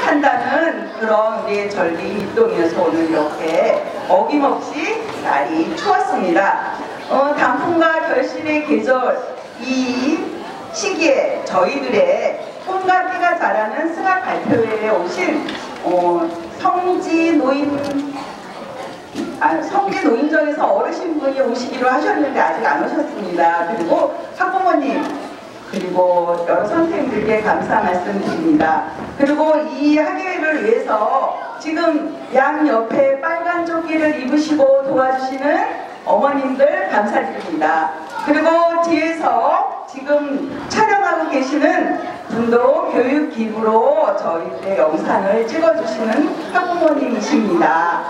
한다는 그런 우리의 전리 일동이어서 오늘 이렇게 어김없이 날이 추웠습니다. 단풍과 결실의 계절, 이 시기에 저희들의 꿈과 끼가 자라는 승학 발표회에 오신 성지 노인정에서 어르신분이 오시기로 하셨는데 아직 안 오셨습니다. 그리고 학부모님, 그리고 여러 선생님들께 감사 말씀드립니다. 그리고 이 학예회를 위해서 지금 양옆에 빨간 조끼를 입으시고 도와주시는 어머님들 감사드립니다. 그리고 뒤에서 지금 촬영하고 계시는 분도 교육기부로 저희의 영상을 찍어주시는 학부모님이십니다.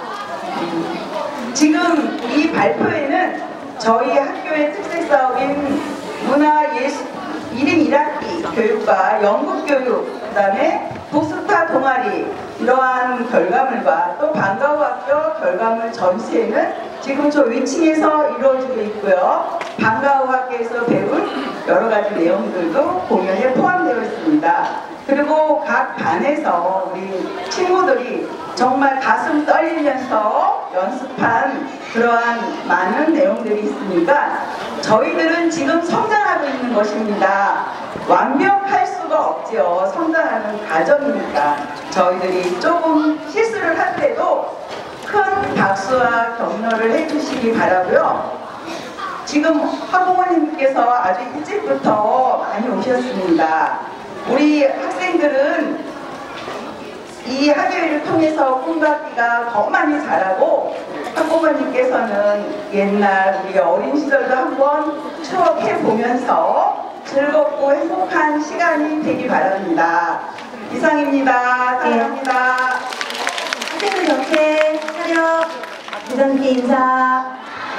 지금 이 발표회는 저희 학교의 특색사업인 문화예술 1인 1학기 교육과 연극교육, 그 다음에 독스타 동아리 이러한 결과물과 또 방과후 학교 결과물 전시회는 지금 저 위층에서 이루어지고 있고요. 방과후 학교에서 배운 여러 가지 내용들도 공연에 포함되어 있습니다. 그리고 각 반에서 우리 친구들이 정말 가슴 떨리면서 연습한 그러한 많은 내용들이 있으니까 저희들은 지금 성장하고 있는 것입니다. 완벽할 수가 없지요. 성장하는 과정이니까 저희들이 조금 실수를 하더라도 큰 박수와 격려를 해주시기 바라고요. 지금 학부모님께서 아주 일찍부터 많이 오셨습니다. 우리 학생들은 이 학예회를 통해서 꿈과 끼가 더 많이 자라고 학부모님께서는 옛날 우리 어린 시절도 한번 추억해보면서 즐겁고 행복한 시간이 되기 바랍니다. 이상입니다. 사랑합니다. 학생들 전체 차렷, 대전기 인사.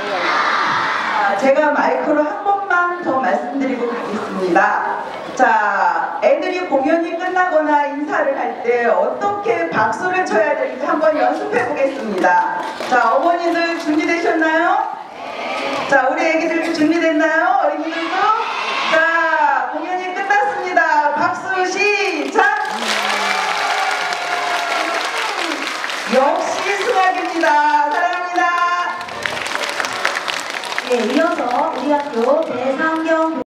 제가 마이크로 한 번만 더 말씀드리고 가겠습니다. 자, 애들이 공연이 끝나거나 인사를 할 때 어떻게 박수를 쳐야 될지 한번 연습해 보겠습니다. 자, 어머니들 준비되셨나요? 자, 우리 애기들 준비됐나요? 어린이들도? 자, 공연이 끝났습니다. 박수 시작! 역시 승학입니다. 사랑합니다. 네, 이어서 우리 학교 대상경